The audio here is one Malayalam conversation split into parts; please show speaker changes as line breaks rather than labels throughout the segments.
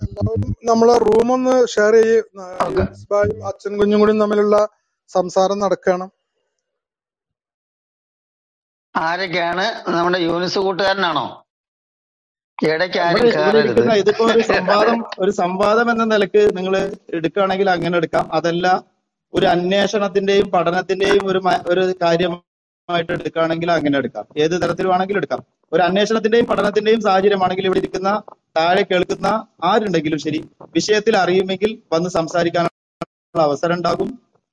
എല്ലാവരും നമ്മളെ റൂം ഒന്ന് ഷെയർ ചെയ്യും.
ഓക്കെ.
അച്ഛൻ കുഞ്ഞും കൂടി തമ്മിലുള്ള സംസാരം നടക്കണം.
ആരൊക്കെയാണ്? നമ്മുടെ യൂനിസ് കൂട്ടുകാരനാണോ? ഇടയ്ക്ക്
ഇവിടെ
ആരും
ഇവിടെ
കയറരുത്.
ഇരിക്കുന്ന ഇതിപ്പോ ഒരു സംവാദം എന്ന നിലക്ക് നിങ്ങൾ എടുക്കുകയാണെങ്കിൽ അങ്ങനെ എടുക്കാം. അതല്ല ഒരു അന്വേഷണത്തിന്റെയും പഠനത്തിന്റെയും ഒരു കാര്യമായിട്ട് എടുക്കുകയാണെങ്കിൽ അങ്ങനെ എടുക്കാം. ഏത് തരത്തിൽ വേണമെങ്കിലും എടുക്കാം. ഒരു അന്വേഷണത്തിന്റെയും പഠനത്തിന്റെയും സാഹചര്യമാണെങ്കിൽ ഇവിടെ ഇരിക്കുന്ന താഴെ കേൾക്കുന്ന ആരുണ്ടെങ്കിലും ശരി, വിഷയത്തിൽ അറിയുമെങ്കിൽ വന്ന് സംസാരിക്കാനുള്ള അവസരം ഉണ്ടാകും.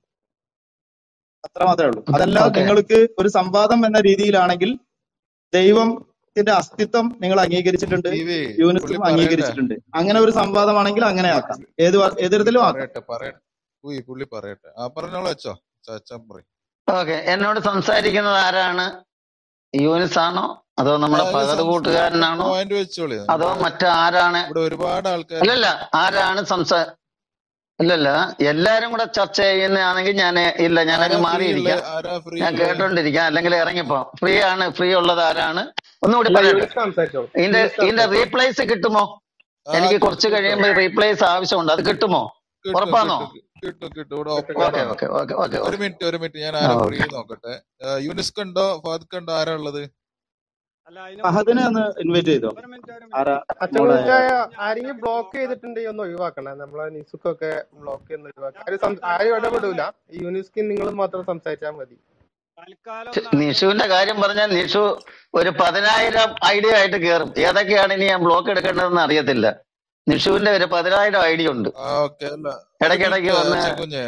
അത്ര മാത്രമേ ഉള്ളൂ. അതല്ല
ഓക്കെ.
നിങ്ങൾക്ക് ഒരു സംവാദം എന്ന രീതിയിലാണെങ്കിൽ ദൈവത്തിന്റെ അസ്തിത്വം നിങ്ങൾ അംഗീകരിച്ചിട്ടുണ്ട്,
ടി വി പുള്ളി
യൂനിസും
പറയട്ടെ
അംഗീകരിച്ചിട്ടുണ്ട്. അങ്ങനെ ഒരു സംവാദമാണെങ്കിൽ അങ്ങനെ ആക്കാം. ഏത്
പുള്ളി
തരത്തിലും ആക്കാം.
പറയട്ടെ പുള്ളി പറയട്ടെ. പറഞ്ഞോളൂ അച്ഛോ. അച്ഛൻ പറയും.
ഓക്കെ. എന്നോട് സംസാരിക്കുന്നത് ആരാണ്? യൂനിസ് ആണോ അതോ നമ്മുടെ പകത് കൂട്ടുകാരനാണോ
പോയിന്റ് വെച്ചോളി.
അതോ മറ്റാരാണ്?
ഇവിടെ ഒരുപാട് ആൾക്കാർ
അല്ലല്ല, ആരാണ് ഇല്ലല്ല, എല്ലാരും കൂടെ ചർച്ച ചെയ്യുന്നതാണെങ്കിൽ ഞാനങ്ങ് മാറിയിരിക്കാം. ഞാൻ കേട്ടോണ്ടിരിക്കാം, അല്ലെങ്കിൽ ഇറങ്ങിപ്പോ. ഫ്രീ ഉള്ളത് ആരാണ്? ഒന്നുകൂടി പറയട്ടെ. ഇതിന്റെ റീപ്ലേസ് കിട്ടുമോ? എനിക്ക് കുറച്ച് കഴിയുമ്പോൾ റീപ്ലേസ് ആവശ്യമുണ്ട്. അത് കിട്ടുമോ? ഉറപ്പാണോ?
കിട്ടും.
ഒരു
മിനിറ്റ് ഞാൻ ആരാ ഫ്രീ നോക്കട്ടെ. യൂനിസ്ക് ഉണ്ടോ, ഫാദ് ഉണ്ടോ, ആരാ ഉള്ളത്?
ഫഹദിനെ ഒന്ന് ഇൻവൈറ്റ് ചെയ്തോ.
ആരെങ്കിലും ബ്ലോക്ക് ചെയ്തിട്ടുണ്ടെങ്കിൽ ഒന്ന് ഒഴിവാക്കണം. നമ്മളെ നിസുക്കൊക്കെ ബ്ലോക്ക് ചെയ്യുന്ന ഒഴിവാക്കണം. ആരും ഇടപെടൂല. യൂനിസ്കിൻ നിങ്ങൾ മാത്രം സംസാരിച്ചാൽ മതി.
നിഷുവിന്റെ കാര്യം പറഞ്ഞാൽ നിഷു ഒരു 10,000 ഐഡിയ ആയിട്ട് കയറും. ഏതൊക്കെയാണ് ഇനി ഞാൻ ബ്ലോക്ക് എടുക്കേണ്ടതെന്ന് അറിയത്തില്ല. നിഷുവിന്റെ ഒരു 10,000 ഐഡിയ ഉണ്ട്. ഇടയ്ക്കിടയ്ക്ക് വന്ന്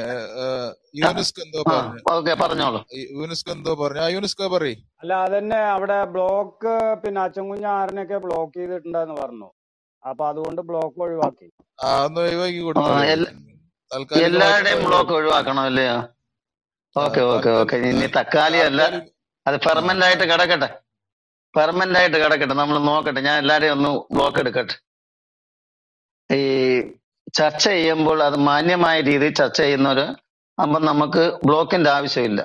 ഓക്കെ പറഞ്ഞോളൂ.
യൂനിസ്കോ പറയ്.
അല്ല, അതന്നെ അവിടെ ബ്ലോക്ക് പിന്നെ അച്ചൻകുഞ്ഞ ആറിനൊക്കെ ബ്ലോക്ക് ചെയ്തിട്ടുണ്ടെന്ന് പറഞ്ഞു. അപ്പൊ അതുകൊണ്ട് ബ്ലോക്ക് ഒഴിവാക്കി.
എല്ലാവരുടെയും ബ്ലോക്ക് ഒഴിവാക്കണം അല്ലയോ? ഓക്കെ. ഇനി തക്കാളിയല്ല, അത് പെർമനന്റ് ആയിട്ട് കിടക്കട്ടെ. നമ്മൾ നോക്കട്ടെ. ഞാൻ എല്ലാരെയും ഒന്ന് ബ്ലോക്ക് എടുക്കട്ടെ. ഈ ചർച്ച ചെയ്യുമ്പോൾ അത് മാന്യമായ രീതിയിൽ ചർച്ച ചെയ്യുന്നവര് അപ്പൊ നമുക്ക് ബ്ലോക്കിന്റെ ആവശ്യമില്ല.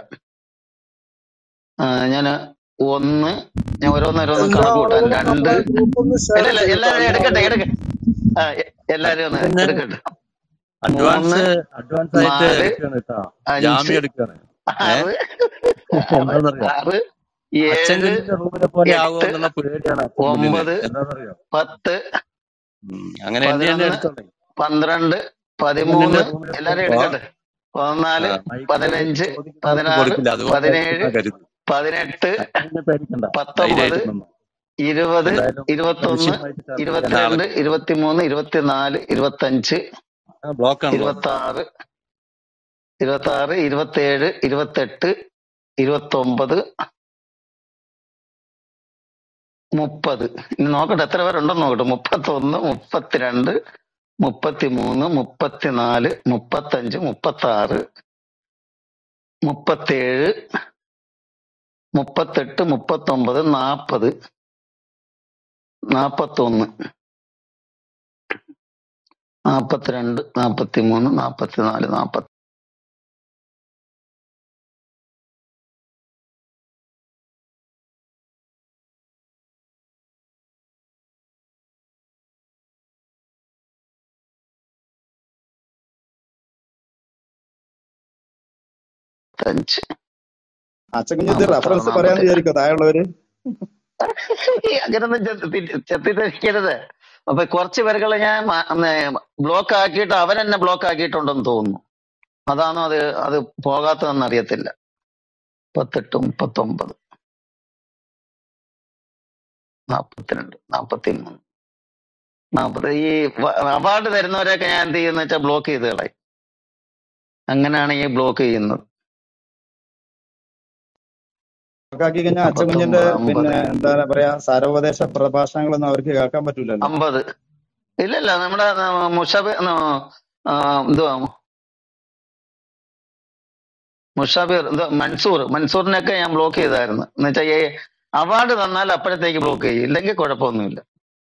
ഞാൻ ഓരോന്നോരോന്ന് കണക്ക് കൂട്ടാൻ 2 എല്ലാരും എടുക്കട്ടെ. എല്ലാരും ഒന്ന് എടുക്കട്ടെ. 3 4 5 6 7 8 9 10 11 12 13 എല്ലാരും എടുക്കട്ടെ. 14 15 16 17 18 19 20 21 22 23 24 25 26 27 28 29 30. ഇനി നോക്കട്ടെ എത്ര പേരുണ്ടെന്ന് നോക്കട്ടെ. 31 32 33 34 35 36 37 38 39 40 41 42 43 44 40.
റെഫറൻസ് പറയാന്ന് വിചാരിക്കോ താഴെയുള്ളവര്?
അങ്ങനൊന്നും ചെത്തിത്തെറിക്കരുത്. അപ്പൊ കുറച്ച് പേരുകളെ ഞാൻ ബ്ലോക്ക് ആക്കിയിട്ട് അവരെന്നെ ബ്ലോക്ക് ആക്കിയിട്ടുണ്ടെന്ന് തോന്നുന്നു. അതാണോ അത് പോകാത്തതെന്ന് അറിയത്തില്ല. 38 39 42 43 40. ഈ അവാർഡ് തരുന്നവരെയൊക്കെ ഞാൻ എന്ത് ചെയ്യുന്ന വെച്ചാൽ ബ്ലോക്ക് ചെയ്ത് കളയും. അങ്ങനെയാണ് ഈ ബ്ലോക്ക് ചെയ്യുന്നത്.
ആക്കി കഴിഞ്ഞാൽ അച്ഛൻകുഞ്ഞിന്റെ പിന്നെ എന്താ പറയാ സാരോപദേശ പ്രഭാഷണങ്ങളൊന്നും അവർക്ക് കേൾക്കാൻ പറ്റൂലല്ലോ.
50 ഇല്ലല്ല. നമ്മുടെ മുഷാബിർ മൻസൂറിനൊക്കെ ഞാൻ ബ്ലോക്ക് ചെയ്തായിരുന്നു. എന്നുവെച്ചാൽ ഈ അവാർഡ് തന്നാൽ അപ്പോഴത്തേക്ക് ബ്ലോക്ക് ചെയ്യും, ഇല്ലെങ്കിൽ കുഴപ്പമൊന്നുമില്ല.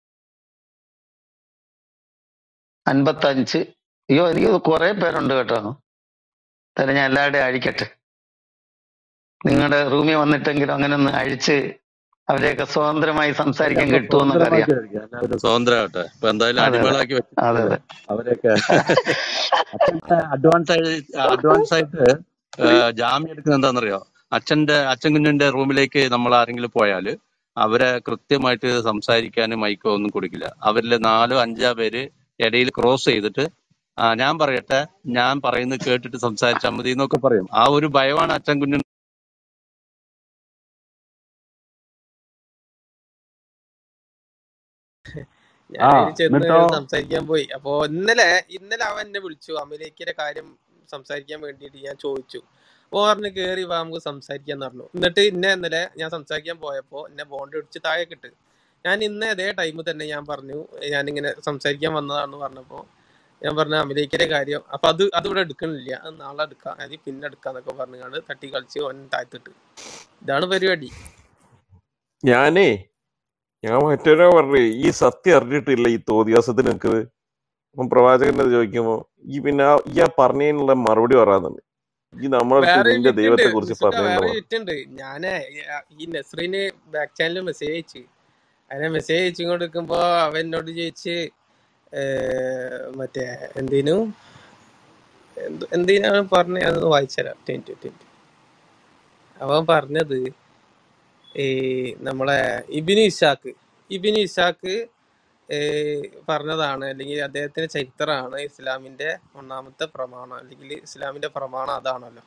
55. അയ്യോ, എനിക്ക് കുറെ പേരുണ്ട് കേട്ടോ. തന്നെ ഞാൻ എല്ലാവരുടെയും അഴിക്കട്ടെ. നിങ്ങളുടെ റൂമിൽ വന്നിട്ടെങ്കിലും അങ്ങനെ ഒന്ന് അഴിച്ച് അവരെയൊക്കെ സ്വതന്ത്രമായി
അല്ല
സംസാരിക്കാൻ
അപ്പൊ
കിട്ടുമെന്നൊക്കെ അറിയാം.
സ്വതന്ത്രമാക്കിയായിരിക്കും എല്ലാവരും സ്വതന്ത്രമാവട്ടെ. ഇപ്പൊ എന്തായാലും
അതെ അതെ
അടിമകളാക്കി
അതെ
വെച്ചിട്ടുണ്ട്
അതെ
അവരെയൊക്കെ. അച്ഛൻ അഡ്വാൻസ് ആയിട്ട് ജാമ്യം എടുക്കുന്നത് എന്താണെന്നറിയോ? അച്ഛൻ കുഞ്ഞിന്റെ റൂമിലേക്ക് നമ്മൾ ആരെങ്കിലും പോയാല് അവരെ കൃത്യമായിട്ട് സംസാരിക്കാനും മൈക്കോ ഒന്നും കൊടുക്കില്ല. അവരിൽ 4-5 പേര് ഇടയിൽ ക്രോസ് ചെയ്തിട്ട് ഞാൻ പറയട്ടെ, ഞാൻ പറയുന്നത് കേട്ടിട്ട് സംസാരിച്ചാൽ മതി എന്നൊക്കെ പറയും. ആ ഒരു ഭയമാണ് അച്ഛൻ കുഞ്ഞിന്.
ഞാൻ
ആ
അതിന് ചെന്ന്
എന്നിട്ടോ
സംസാരിക്കാൻ പോയി. അപ്പോ ഇന്നലെ അവൻ എന്നെ വിളിച്ചു അമേരിക്കയുടെ കാര്യം സംസാരിക്കാൻ വേണ്ടിയിട്ട്. ഞാൻ ചോദിച്ചു, അപ്പൊ പറഞ്ഞ് കേറി വാ നമുക്ക് സംസാരിക്കാന്ന് പറഞ്ഞു. എന്നിട്ട് ഇന്നലെ ഞാൻ സംസാരിക്കാൻ പോയപ്പോ എന്നെ ബോണ്ട് ഇടിച്ച് താഴെ കിട്ട്. ഞാൻ ഇന്ന് അതേ ടൈമിൽ തന്നെ ഞാൻ പറഞ്ഞു ഞാനിങ്ങനെ സംസാരിക്കാൻ വന്നതാണെന്ന് പറഞ്ഞപ്പോ ഞാൻ പറഞ്ഞ അമേരിക്കയുടെ കാര്യം. അപ്പൊ അതിവിടെ എടുക്കണില്ല, അത് നാളെ എടുക്കാം, അത് പിന്നെ എടുക്കാന്നൊക്കെ പറഞ്ഞാണ്ട് തട്ടി കളിച്ച് ഓൻ താഴ്ത്തിട്ട്. ഇതാണ് പരിപാടി.
ഞാൻ മറ്റൊരാ പറഞ്ഞു ഈ സത്യം അറിഞ്ഞിട്ടില്ല ഈ തോന്നിയാസത്തിന് നിൽക്കുന്നത്. അപ്പം പ്രവാചകന്റെ ചോദിക്കുമ്പോ പിന്നെ ഈ പറഞ്ഞതിനുള്ള മറുപടി പറയാന്നുണ്ട്. ഈ നമ്മളടുത്ത്
വേറെ
നിന്റെ
വിറ്റുണ്ട്
ദൈവത്തെ കുറിച്ച്
നിസുക്ക,
പറഞ്ഞതിനുള്ള
വേറെ വിറ്റുണ്ട്. ഞാന് ഈ നസ്രീന് ബാക്ക് ചാനലിൽ മെസ്സേജ് അയച്ചു. അതിനെ മെസ്സേജ് അയച്ചുകൊണ്ട് നിൽക്കുമ്പോ അവൻ എന്നോട് ചോദിച്ച് മറ്റേ എന്തിനാണ് പറഞ്ഞത്, അതൊന്ന് വായിച്ചുതരാം. അവൻ പറഞ്ഞത് ഈ നമ്മളെ ഇബിനു ഇസാക്ക് പറഞ്ഞതാണ്, അല്ലെങ്കിൽ അദ്ദേഹത്തിന്റെ ചരിത്രമാണ് ഇസ്ലാമിന്റെ ഒന്നാമത്തെ പ്രമാണം, അല്ലെങ്കിൽ ഇസ്ലാമിന്റെ പ്രമാണം അതാണല്ലോ.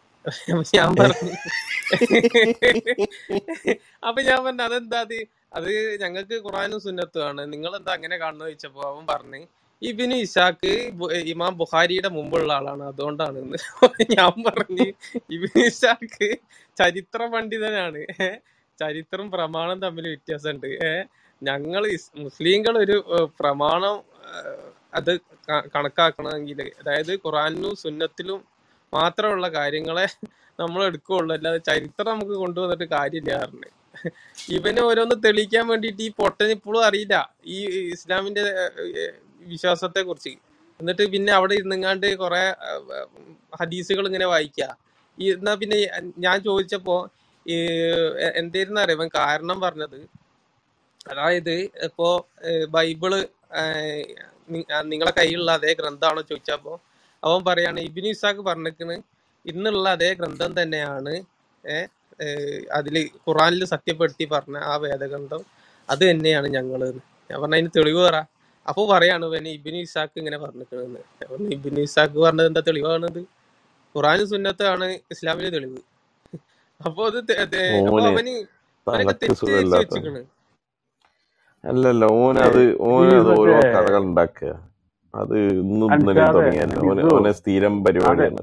അപ്പൊ ഞാൻ പറഞ്ഞു അതെന്താ അത് ഞങ്ങൾക്ക് ഖുറാനും സുന്നത്തുമാണ്, നിങ്ങൾ എന്താ അങ്ങനെ കാണുന്ന ചോദിച്ചപ്പോ അവൻ പറഞ്ഞു ഇബിനു ഇസാക്ക് ഇമാം ബുഖാരിയുടെ മുമ്പുള്ള ആളാണ്, അതുകൊണ്ടാണ്. ഞാൻ പറഞ്ഞു ഇബിനു ഇസാക്ക് ചരിത്ര പണ്ഡിതനാണ്, ചരിത്രം പ്രമാണം തമ്മിൽ വ്യത്യാസമുണ്ട്. ഞങ്ങൾ മുസ്ലിങ്ങൾ ഒരു പ്രമാണം അത് കണക്കാക്കണമെങ്കിൽ, അതായത് ഖുറാനിലും സുന്നത്തിലും മാത്രമുള്ള കാര്യങ്ങളെ നമ്മൾ എടുക്കുകയുള്ളൂ, അല്ലാതെ ചരിത്രം നമുക്ക് കൊണ്ടുവന്നിട്ട് കാര്യമില്ല പറഞ്ഞു. ഇവനെ ഓരോന്ന് തെളിയിക്കാൻ വേണ്ടിയിട്ട് ഈ പൊട്ടന് ഇപ്പോഴും അറിയില്ല ഈ ഇസ്ലാമിന്റെ വിശ്വാസത്തെ കുറിച്ച്. എന്നിട്ട് പിന്നെ അവിടെ ഇരുന്നങ്ങാണ്ട് കുറെ ഹദീസുകൾ ഇങ്ങനെ വായിക്കുക. എന്നാ പിന്നെ ഞാൻ ചോദിച്ചപ്പോ എന്തായിരുന്നു അറിയാം ഇവൻ കാരണം പറഞ്ഞത്, അതായത് ഇപ്പോ ബൈബിള് നിങ്ങളെ കയ്യിലുള്ള അതേ ഗ്രന്ഥമാണോ ചോദിച്ചപ്പോ അവൻ പറയാണ് ഇബ്നു ഇസാഖ് പറഞ്ഞിരിക്കണ് ഇന്നുള്ള അതേ ഗ്രന്ഥം തന്നെയാണ് അതില് ഖുറാനിൽ സത്യപ്പെടുത്തി പറഞ്ഞ ആ വേദഗ്രന്ഥം അത് തന്നെയാണ് ഞങ്ങള്. ഞാൻ പറഞ്ഞ അതിന് തെളിവ് പറ. അപ്പൊ പറയാണ് പിന്നെ ഇബ്നു ഇസാഖ് ഇങ്ങനെ പറഞ്ഞിരിക്കണെന്ന്. ഞാൻ പറഞ്ഞു ഇബ്നു ഇസാഖ് പറഞ്ഞത് എന്താ തെളിവാണത്? ഖുറാനും സുന്നത്താണ് ഇസ്ലാമിലെ തെളിവ്. അപ്പൊ അത് അപ്പൊ അവനൊക്കെ
തലക്ക്
തെറ്റ്
സുഖമില്ലാത്ത
വെച്ചിക്കണ്.
അല്ലല്ല ഓനത് ഓരോ കഥകൾ ഉണ്ടാക്കുക. അത് ഇന്നും ഇന്നലെയും തുടങ്ങിയല്ല, ഓനെ സ്ഥിരം പരിപാടിയാണ്.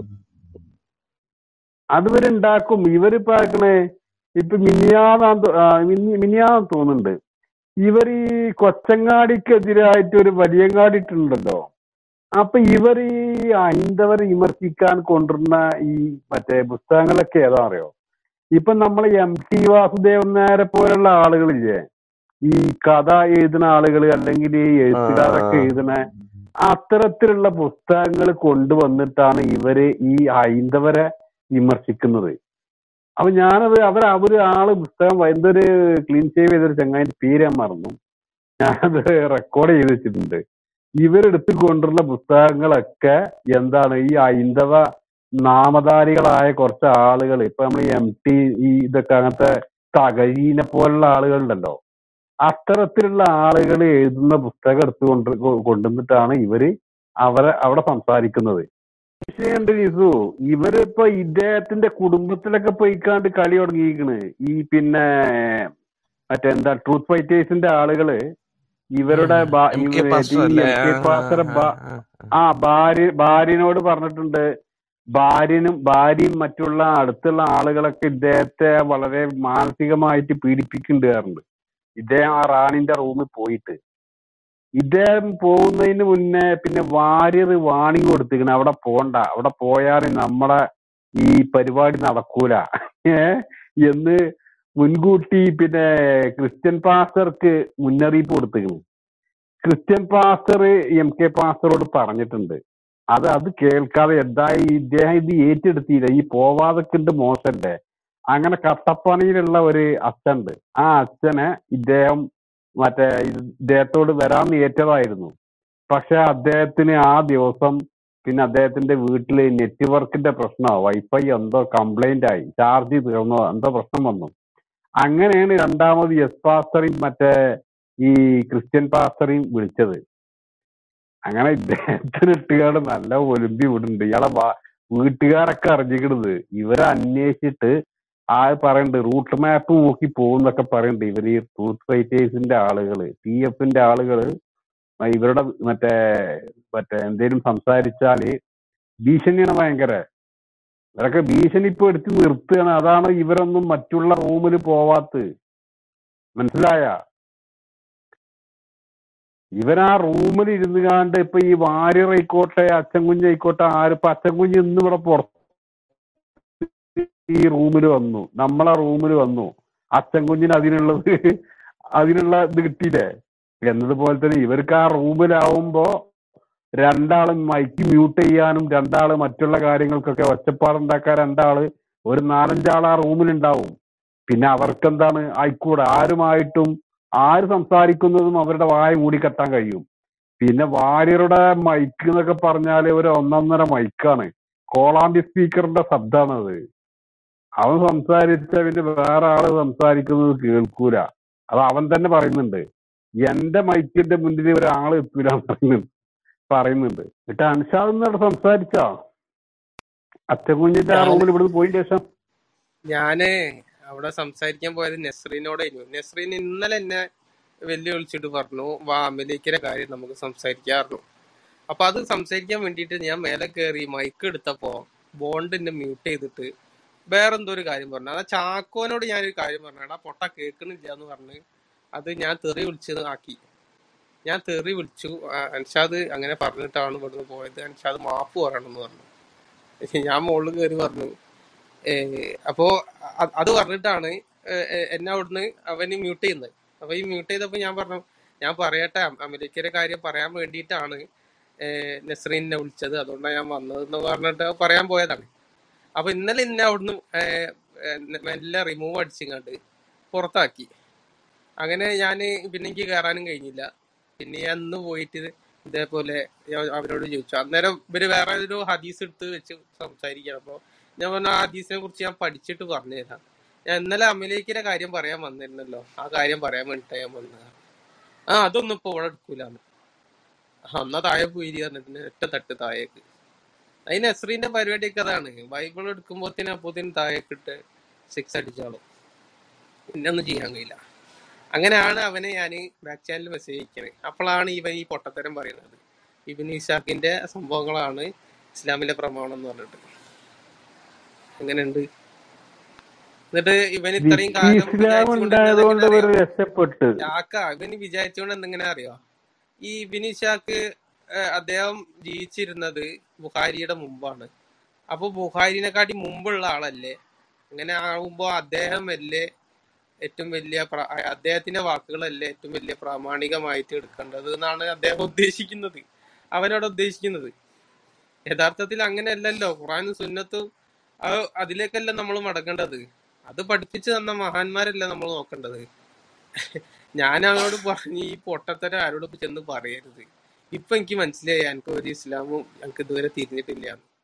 അത് ഇവരുണ്ടാക്കും. ഇവരിപ്പോ ആക്കണേ ഇപ്പൊ മിനിയാന്ന് തോന്നുന്നുണ്ട്, ഇവർ ഈ കൊച്ചങ്ങാടിക്കെതിരായിട്ട് ഒരു വലിയങ്ങാടി ഇട്ടുണ്ടല്ലോ. അപ്പൊ ഇവർ ഈ ഹൈന്ദവരെ വിമർശിക്കാൻ കൊണ്ടുവരുന്ന ഈ മറ്റേ പുസ്തകങ്ങളൊക്കെ ഏതാ അറിയോ? ഇപ്പൊ നമ്മളെ MT വാസുദേവൻ നായരെ പോലുള്ള ആളുകളില്ലേ, ഈ കഥ എഴുതുന്ന ആളുകൾ അല്ലെങ്കിൽ ഈ എഴുത്തുകാരൊക്കെ എഴുതുന്ന അത്തരത്തിലുള്ള പുസ്തകങ്ങൾ കൊണ്ടുവന്നിട്ടാണ് ഇവര് ഈ ഹൈന്ദവരെ വിമർശിക്കുന്നത്. അപ്പൊ ഞാനത് അവര് ആള് പുസ്തകം എന്തൊരു ക്ലീൻ ഷേവ് ചെയ്തൊരു ചങ്ങായി പേര് ഞാൻ മറന്നു, ഞാനത് റെക്കോർഡ് ചെയ്ത് വെച്ചിട്ടുണ്ട്. ഇവരെടുത്ത് കൊണ്ടുള്ള പുസ്തകങ്ങളൊക്കെ എന്താണ് ഈ ഹൈന്ദവ നാമധാരികളായ കുറച്ച് ആളുകൾ, ഇപ്പൊ നമ്മൾ MT ഈ ഇതൊക്കെ അങ്ങനത്തെ തകഴീനെ പോലുള്ള ആളുകളുണ്ടല്ലോ, അത്തരത്തിലുള്ള ആളുകൾ എഴുതുന്ന പുസ്തകം എടുത്ത് കൊണ്ടുവന്നിട്ടാണ് ഇവര് അവിടെ സംസാരിക്കുന്നത്. വിഷയമുണ്ട് ലിസു, ഇവരിപ്പോ ഇദ്ദേഹത്തിന്റെ കുടുംബത്തിലൊക്കെ പോയിക്കാണ്ട് കളി തുടങ്ങിയിരിക്കണ്. ഈ പിന്നെ മറ്റെന്താ ട്രൂത്ത് ഫൈറ്റേഴ്സിന്റെ ആളുകള് ഇവരുടെ ഭാര്യനോട് പറഞ്ഞിട്ടുണ്ട്. ഭാര്യയും മറ്റുള്ള അടുത്തുള്ള ആളുകളൊക്കെ ഇദ്ദേഹത്തെ വളരെ മാനസികമായിട്ട് പീഡിപ്പിക്കുന്നുണ്ട്. ഇദ്ദേഹം ആ റാണിന്റെ റൂമിൽ പോയിട്ട് ഇദ്ദേഹം പോകുന്നതിന് മുന്നേ പിന്നെ വാര്യർ വാണിംഗ് കൊടുത്തിരിക്കണ അവിടെ പോണ്ട, അവിടെ പോയാൽ നമ്മളെ ഈ പരിപാടി നടക്കൂല എന്ന് മുൻകൂട്ടി പിന്നെ ക്രിസ്ത്യൻ പാസ്റ്റർക്ക് മുന്നറിയിപ്പ് കൊടുത്തിരിക്കുന്നു. ക്രിസ്ത്യൻ പാസ്റ്റർ MK പാസ്റ്ററോട് പറഞ്ഞിട്ടുണ്ട്. അത് കേൾക്കാതെ എന്തായി ഇദ്ദേഹം ഇത് ഏറ്റെടുത്തില്ല. ഈ പോവാതൊക്കെ മോശല്ലേ, അങ്ങനെ കട്ടപ്പനയിലുള്ള ഒരു അച്ഛനുണ്ട്. ആ അച്ഛനെ ഇദ്ദേഹത്തോട് വരാൻ ഏറ്റതായിരുന്നു. പക്ഷെ അദ്ദേഹത്തിന് ആ ദിവസം പിന്നെ അദ്ദേഹത്തിന്റെ വീട്ടില് നെറ്റ്വർക്കിന്റെ പ്രശ്നമോ വൈഫൈ എന്തോ കംപ്ലൈന്റ് ആയി, ചാർജ് തീർന്നോ എന്തോ പ്രശ്നം വന്നു. അങ്ങനെയാണ് രണ്ടാമത് എസ് പാസ്റ്ററേയും ഈ ക്രിസ്ത്യൻ പാസ്റ്ററേയും വിളിച്ചത്. അങ്ങനെ ഇദ്ദേഹത്തിന് ഇട്ടുകാട് നല്ല ഒലിമ്പി വിടുന്നുണ്ട്. ഇയാളെ വീട്ടുകാരൊക്കെ അറിഞ്ഞിക്കണത്. ഇവരെ അന്വേഷിച്ചിട്ട് പറയുന്നുണ്ട്, റൂട്ട് മാപ്പ് നോക്കി പോകുന്നൊക്കെ പറയുന്നുണ്ട്. ഇവര് ഈ ട്രൂത്ത് ഫൈറ്റേഴ്സിന്റെ ആളുകള്, TF-ന്റെ ആളുകള് ഇവരുടെ മറ്റേ എന്തേലും സംസാരിച്ചാല് ഭീഷണിയാണ് ഭയങ്കര. ഇവരൊക്കെ ഭീഷണി ഇപ്പൊ എടുത്ത് നിർത്തുകയാണ്. അതാണ് ഇവരൊന്നും മറ്റുള്ള റൂമിൽ പോവാത്തത്. മനസ്സിലായ? ഇവരാ റൂമിൽ ഇരുന്ന് കാണ്ട് ഇപ്പൊ ഈ വാര്യർ ആയിക്കോട്ടെ അച്ചൻകുഞ്ഞായിക്കോട്ടെ ആരിപ്പോ അച്ചൻകുഞ്ഞ് ഇന്ന് ഇവിടെ പുറത്ത് ഈ റൂമിൽ വന്നു, നമ്മളെ റൂമിൽ വന്നു. അച്ചൻകുഞ്ഞിന് അതിനുള്ള ഇത് കിട്ടിയില്ലേ? എന്നതുപോലെ തന്നെ ഇവർക്ക് ആ റൂമിലാവുമ്പോ രണ്ടാളും മൈക്ക് മ്യൂട്ട് ചെയ്യാനും രണ്ടാള് മറ്റുള്ള കാര്യങ്ങൾക്കൊക്കെ ഒച്ചപ്പാടുണ്ടാക്കാൻ ഒരു 4-5 ആൾ ആ റൂമിലുണ്ടാവും. പിന്നെ അവർക്കെന്താണ് ആയിക്കൂടെ, ആരുമായിട്ടും ആര് സംസാരിക്കുന്നതും അവരുടെ വായ മൂടിക്കെട്ടാൻ കഴിയും. പിന്നെ വാര്യരുടെ മൈക്ക് എന്നൊക്കെ പറഞ്ഞാല് ഒരു 1.5 മൈക്കാണ്. കോളാമ്പി സ്പീക്കറിന്റെ ശബ്ദമാണത്. അവൻ സംസാരിച്ച പിന്നെ വേറെ ആള് സംസാരിക്കുന്നത് കേൾക്കൂല. അത് അവൻ തന്നെ പറയുന്നുണ്ട്. എന്റെ മൈക്കിന്റെ മുന്നിൽ ഒരാള് എത്തൂല പറയുന്നുണ്ട്. എന്നിട്ട് അൻഷാദ് എന്നോട് സംസാരിച്ചോ അച്ചൻകുഞ്ഞിന്റെ ആ
ഞാന്
റൂമിൽ ഇവിടുന്ന് പോയിന്റെ ശേഷം?
ഞാന് അവിടെ സംസാരിക്കാൻ പോയത് നെസ്രീനോടായിരുന്നു. നെസ്രീൻ ഇന്നലെ എന്നെ വെല്ലുവിളിച്ചിട്ട് പറഞ്ഞു, വാ അമലേക്കിന്റെ കാര്യം നമുക്ക് സംസാരിക്കാറുള്ളൂ. അപ്പൊ അത് സംസാരിക്കാൻ വേണ്ടിയിട്ട് ഞാൻ മേലെ കയറി മൈക്ക് എടുത്തപ്പോ ബോണ്ട് എന്നെ മ്യൂട്ട് ചെയ്തിട്ട് വേറെന്തോ ഒരു കാര്യം പറഞ്ഞു. അതാ ചാക്കോനോട് ഞാനൊരു കാര്യം പറഞ്ഞു, എടാ പൊട്ട കേൾക്കണില്ല എന്ന് പറഞ്ഞ് അത് ഞാൻ തെറി വിളിച്ചത് ആക്കി. ഞാൻ തെറി വിളിച്ചു. അൻഷാദ് അങ്ങനെ പറഞ്ഞിട്ടാണ് ഇവിടുന്ന് പോയത്, അൻഷാദ് മാപ്പ് പറയണമെന്ന് പറഞ്ഞു. ഞാൻ മുകളിൽ കയറി പറഞ്ഞു. അപ്പോ അത് പറഞ്ഞിട്ടാണ് എന്നെ അവിടുന്ന് അവന് മ്യൂട്ട് ചെയ്യുന്നത്. അപ്പൊ ഈ മ്യൂട്ട് ചെയ്തപ്പോ ഞാൻ പറഞ്ഞു, ഞാൻ പറയട്ടെ, അമേരിക്കയുടെ കാര്യം പറയാൻ വേണ്ടിയിട്ടാണ് നസ്രീനെ വിളിച്ചത്, അതുകൊണ്ടാണ് ഞാൻ വന്നതെന്ന് പറഞ്ഞിട്ട് പറയാൻ പോയതാണ്. അപ്പൊ ഇന്നലെ എന്നെ അവിടുന്ന് മെല്ലെ റിമൂവ് അടിച്ചിങ്ങാണ്ട് പുറത്താക്കി. അങ്ങനെ ഞാന് പിന്നെ എനിക്ക് കയറാനും കഴിഞ്ഞില്ല. പിന്നെ ഞാൻ ഇന്ന് പോയിട്ട് ഇതേപോലെ അവരോട് ചോദിച്ചു. അന്നേരം ഇവര് വേറെ ഒരു ഹദീസ് എടുത്ത് വെച്ച് സംസാരിക്കണം. അപ്പൊ ഞാൻ പറഞ്ഞ ആ ഹദീസിനെ കുറിച്ച് ഞാൻ പഠിച്ചിട്ട് പറഞ്ഞു തരാം. ഞാൻ ഇന്നലെ അമലേക്കിന്റെ കാര്യം പറയാൻ വന്നിരുന്നല്ലോ, ആ കാര്യം പറയാൻ വേണ്ടിട്ടാ ഞാൻ വന്നത്. അതൊന്നും ഇപ്പൊ ഇവിടെ എടുക്കൂലെന്ന്. എന്നാ താഴെ പോയി പറഞ്ഞിട്ട് ഒറ്റ തട്ട് താഴേക്ക്. അതിന് നസ്രീന്റെ പരിപാടിയൊക്കെ അതാണ്. ബൈബിൾ എടുക്കുമ്പോത്തിന് അപ്പോത്തിന് താഴേക്കിട്ട് 6 അടിച്ചോളും. പിന്നെ ഒന്നും ചെയ്യാൻ കഴിയില്ല. അങ്ങനെയാണ് അവനെ ഞാൻ ബാക്ക് ചാനലിൽ മെസ്സേജ് അയക്കണേ. അപ്പോഴാണ് ഇവൻ ഈ പൊട്ടത്തരം പറയുന്നത്. ഇബിൻ ഇസാഖിന്റെ സംഭവങ്ങളാണ് ഇസ്ലാമിലെ പ്രമാണം എന്ന് പറഞ്ഞിട്ട്. എങ്ങനെയുണ്ട്? എന്നിട്ട് ഇവൻ ഇത്രയും കാലം
വിജായിച്ചുകൊണ്ട് രക്ഷപ്പെട്ടു.
ഇവന് വിചാരിച്ചുകൊണ്ട് എന്തെങ്ങനെ അറിയോ? ഈ ഇബിൻ ഇസാഖ് അദ്ദേഹം ജീവിച്ചിരുന്നത് ബുഖാരിയുടെ മുമ്പാണ്. അപ്പൊ ബുഖാരിനെക്കാട്ടി മുമ്പുള്ള ആളല്ലേ? അങ്ങനെ ആകുമ്പോ അദ്ദേഹം ഏറ്റവും വലിയ അദ്ദേഹത്തിന്റെ വാക്കുകളല്ലേ ഏറ്റവും വലിയ പ്രാമാണികമായിട്ട് എടുക്കേണ്ടത് എന്നാണ് അദ്ദേഹം ഉദ്ദേശിക്കുന്നത്, അവനോട് ഉദ്ദേശിക്കുന്നത്. യഥാർത്ഥത്തിൽ അങ്ങനെയല്ലല്ലോ. ഖുർആനും സുന്നത്തും അതിലേക്കല്ല നമ്മൾ മടങ്ങേണ്ടത്. അത് പഠിപ്പിച്ചു തന്ന മഹാന്മാരല്ല നമ്മൾ നോക്കേണ്ടത്. ഞാൻ അവനോട് പറഞ്ഞു, ഈ പൊട്ടത്തരം ആരോട് ചെന്ന് പറയരുത്. ഇപ്പൊ എനിക്ക് മനസ്സിലായി, എനിക്ക് ഒരു ഇസ്ലാമും എനിക്ക് ഇതുവരെ തിരിഞ്ഞിട്ടില്ല.